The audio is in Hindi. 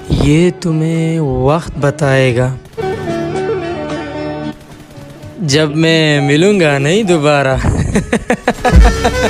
ये तुम्हें वक्त बताएगा जब मैं मिलूंगा नहीं दोबारा।